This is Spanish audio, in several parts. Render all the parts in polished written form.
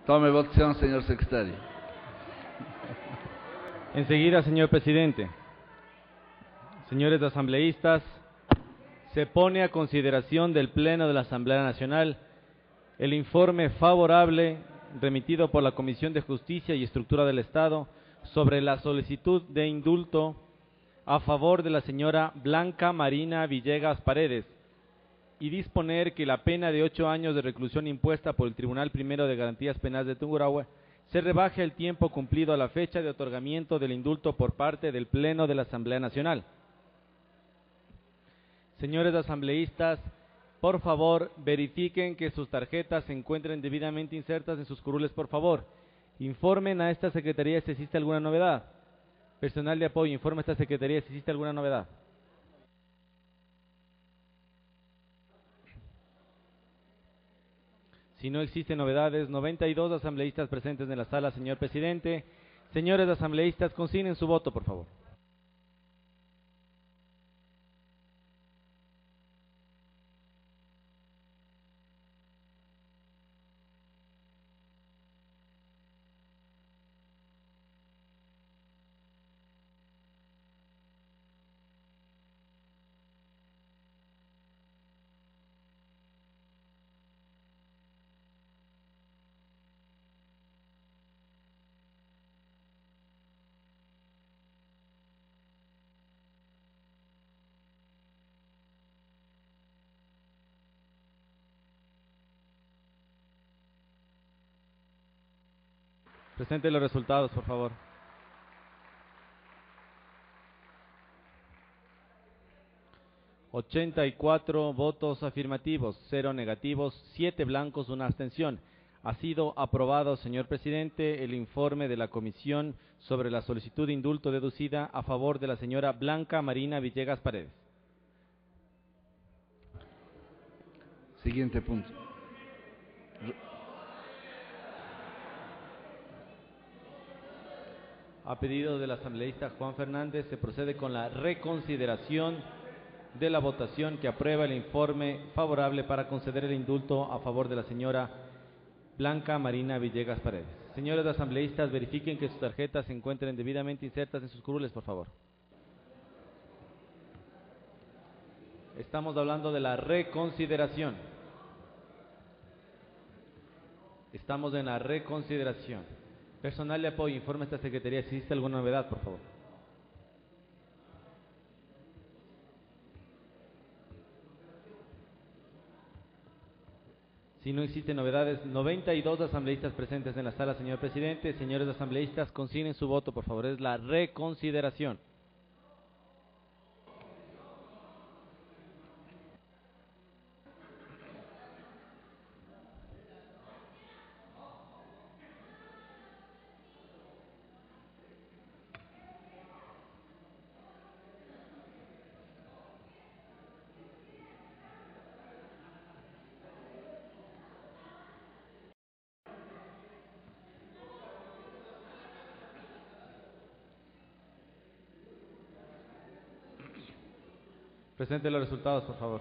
Tome votación, señor secretario. Enseguida, señor presidente. Señores asambleístas, se pone a consideración del Pleno de la Asamblea Nacional el informe favorable remitido por la Comisión de Justicia y Estructura del Estado sobre la solicitud de indulto a favor de la señora Blanca Marina Villegas Paredes y disponer que la pena de 8 años de reclusión impuesta por el Tribunal Primero de Garantías Penales de Tungurahua se rebaje el tiempo cumplido a la fecha de otorgamiento del indulto por parte del Pleno de la Asamblea Nacional. Señores asambleístas, por favor, verifiquen que sus tarjetas se encuentren debidamente insertas en sus curules, por favor. Informen a esta secretaría si existe alguna novedad. Personal de apoyo, informe a esta secretaría si existe alguna novedad. Si no existen novedades, 92 asambleístas presentes en la sala, señor presidente. Señores asambleístas, consignen su voto, por favor. Presenten los resultados, por favor. ...84 votos afirmativos, 0 negativos, 7 blancos, 1 abstención. Ha sido aprobado, señor presidente, el informe de la Comisión sobre la solicitud de indulto deducida a favor de la señora Blanca Marina Villegas Paredes. Siguiente punto. A pedido del asambleísta Juan Fernández, se procede con la reconsideración de la votación que aprueba el informe favorable para conceder el indulto a favor de la señora Blanca Marina Villegas Paredes. Señores asambleístas, verifiquen que sus tarjetas se encuentren debidamente insertas en sus curules, por favor. Estamos hablando de la reconsideración. Estamos en la reconsideración. Personal de apoyo, informe a esta secretaría si existe alguna novedad, por favor. Si no existen novedades, 92 asambleístas presentes en la sala, señor presidente. Señores asambleístas, consignen su voto, por favor. Es la reconsideración. Presenten los resultados, por favor.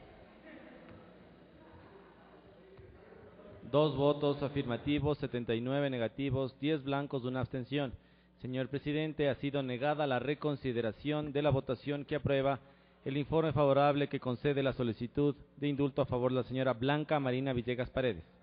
2 votos afirmativos, 79 negativos, 10 blancos, 1 abstención. Señor presidente, ha sido negada la reconsideración de la votación que aprueba el informe favorable que concede la solicitud de indulto a favor de la señora Blanca Marina Villegas Paredes.